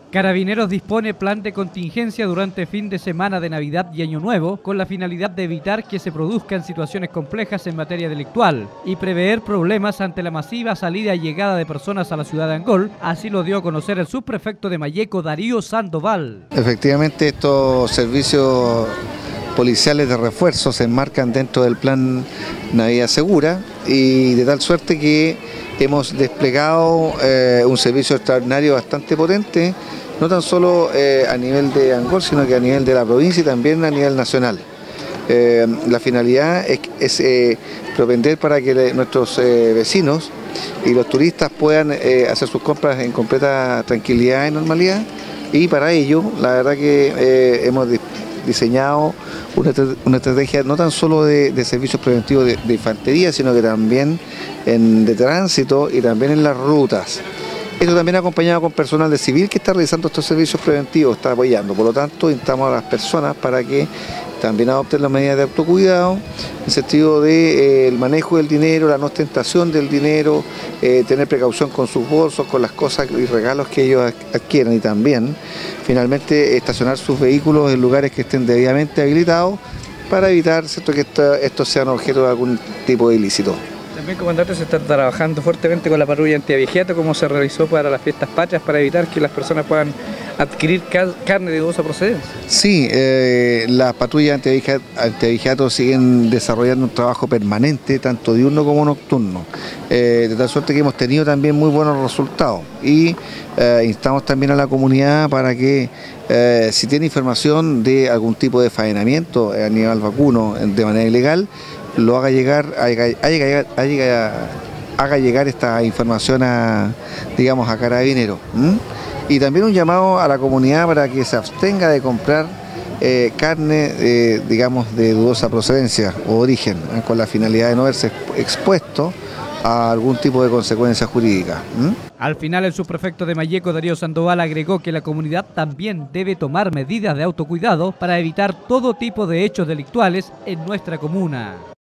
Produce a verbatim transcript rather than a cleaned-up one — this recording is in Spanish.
Carabineros dispone plan de contingencia durante fin de semana de Navidad y Año Nuevo con la finalidad de evitar que se produzcan situaciones complejas en materia delictual y prever problemas ante la masiva salida y llegada de personas a la ciudad de Angol. Así lo dio a conocer el subprefecto de Malleco, Darío Sandoval. Efectivamente, estos servicios policiales de refuerzo se enmarcan dentro del plan Navidad Segura y de tal suerte que hemos desplegado eh, un servicio extraordinario bastante potente, no tan solo eh, a nivel de Angol, sino que a nivel de la provincia y también a nivel nacional. Eh, la finalidad es, es eh, propender para que le, nuestros eh, vecinos y los turistas puedan eh, hacer sus compras en completa tranquilidad y normalidad, y para ello la verdad que eh, hemos diseñado una, una estrategia no tan solo de, de servicios preventivos de, de infantería, sino que también en, de tránsito y también en las rutas. Esto también acompañado con personal de civil que está realizando estos servicios preventivos, está apoyando. Por lo tanto, instamos a las personas para que también adopten las medidas de autocuidado, en el sentido del de, eh, manejo del dinero, la no ostentación del dinero, eh, tener precaución con sus bolsos, con las cosas y regalos que ellos adquieran, y también, finalmente, estacionar sus vehículos en lugares que estén debidamente habilitados para evitar, ¿cierto?, que esto, estos sean objeto de algún tipo de ilícito. También, comandante, se está trabajando fuertemente con la patrulla antiaviajeto, como se realizó para las fiestas patrias, para evitar que las personas puedan adquirir carne de dudosa procedencia. Sí, eh, las patrullas antiaviajeto siguen desarrollando un trabajo permanente, tanto diurno como nocturno, eh, de tal suerte que hemos tenido también muy buenos resultados, y eh, instamos también a la comunidad para que eh, si tiene información de algún tipo de faenamiento a nivel vacuno de manera ilegal, lo haga llegar, haga, haga, haga, haga llegar esta información a, digamos, a Carabineros. ¿Mm? Y también un llamado a la comunidad para que se abstenga de comprar eh, carne, eh, digamos, de dudosa procedencia o origen, ¿eh? con la finalidad de no verse expuesto a algún tipo de consecuencia jurídica. ¿Mm? Al final, el subprefecto de Malleco, Darío Sandoval, agregó que la comunidad también debe tomar medidas de autocuidado para evitar todo tipo de hechos delictuales en nuestra comuna.